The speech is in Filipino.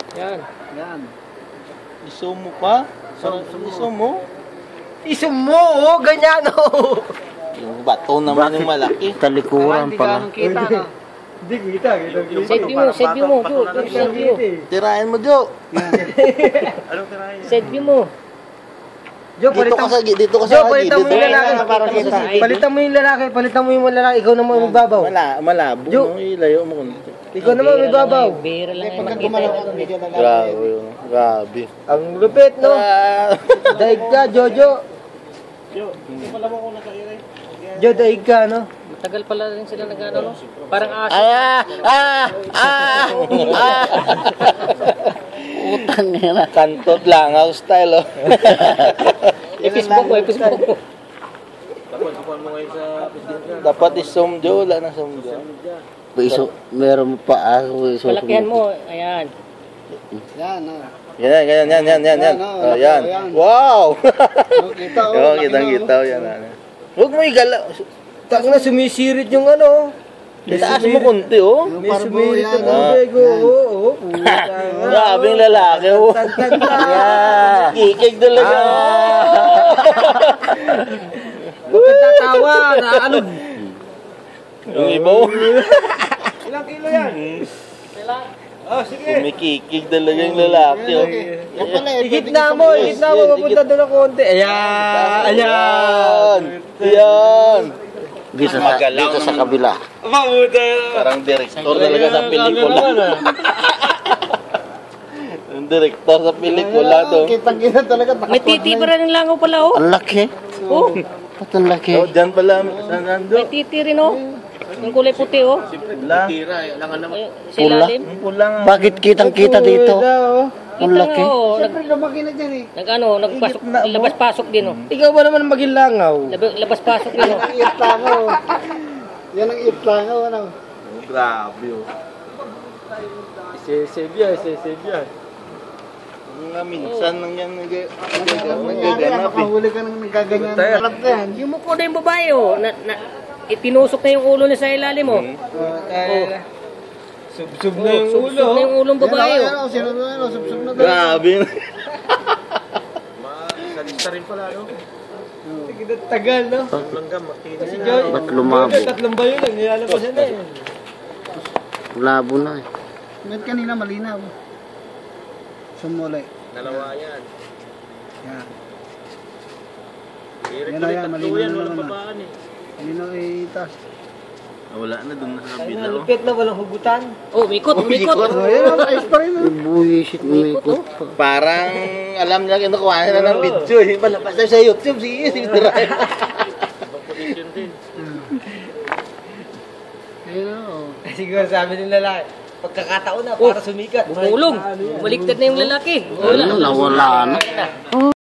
Yan. Yan. Isum mo pa? Isum mo? Isum mo, oh, ganyan, oh. Yung bato naman yung malaki. Talikuran pala. Kita, no? Hindi kita. Set view mo, Jo. Set view. Tirahin mo, Jo. Anong tirahin? Set view mo. Jo, Dito ka sa gilid. Jo, palitan mo yung lalaki. Palitan mo yung lalaki. Palitan mo yung lalaki. Ikaw naman yung babaw. Malabo. Jo. Ilayo mo kunti. Ikaw naman yung babaw. Bira lang yung makita. Grabe. Ang lupit, no? Daig ka, Jojo. Jo, hindi pala mo ko nakaire. Jo, daig ka, no? Tagal pala rin sila nag-ano, no? Parang aso. Utang nila. Kantot langaw style, oh. Facebook mo. Dapat kukuhan mo ngayon sa presidente. Dapat isum, Jo. Wala na sum, Jo. Iso, meron pa ako. Palakihan mo. Ayan. Yan, no? Yan. Oh, yan. Wow! Kita, Oo, kitang-kita. Yan. Huwag mo igalaw. Tak na, sumisirit yung ano. Itaas mo kunti, oh. May sumirit yung tubig, oo. Grabe yung lalaki, oh. Tantanta. Kikig talaga. Huwag kang tatawa, naalog. Yung iba, oh. Ilang kilo yan? Oh, sige. Kumikikig talaga yung lalaki, oh. Higit na mo, papunta doon ng konti. Ayan. Dito sa kabila. Parang direktor talaga sa pelikula. Yung direktor sa pelikula, to. Kitang-kita talaga. May titi pa rin ng langaw pala, oh. Ang laki. Oh, Ba't ang laki? Oh, dyan pala, nando. may titi rin, oh. Yung kulay puti, oh. Pula. Ayun, sa ilalim. Pula nga. Bakit kitang-kita dito? Ang Kita laki. nga, oh. Siyempre, lumaki na dyan, eh. Nagpasok, labas-pasok din, oh. Ikaw ba naman maging langaw? Labas-pasok din, oh. Yan ang itlangaw. Yan ang itlangaw, ano? Grabe, oh. Sesebya. Nga minsan nang yan Nangyari yan, nagaganap, eh. makahuli ka ng nagaganyan. Alam ka yan. Yung mukha na yung babae, oh. Itinusok na yung ulo niya sa ilalim, oh. Sub na yung Subsub ulo. na yung ulong babae, oh. Yan, sino na yan, subsub na. Grabe. Salista rin pala, no? Tagal, no? Langgam, makinis Si na. Joy, Ba't lumabo? tatlong bayo lang, nilalabas na eh. Labo na eh. Ngayon kanina malinaw. Sumulay. Dalawa yan. Yan. Yan na yan, malinaw na walang naman. babaan eh. Malinaw itas. Wala na dun sa Ay, kabila, oh. nalupit na, walang hugutan. Oh, umikot. Oh, yan, ayos pa rin. Buwisit umikot pa. Parang alam niya kinukuha na ng video, eh. Malabas na sa YouTube, sige, tirahin. Position din. Ayun, oh. Siguro sabi ng lalaki, pagkakataon na para sumikat. Bumulong. Bumaliktad na yung lalaki. Ano, nawala na.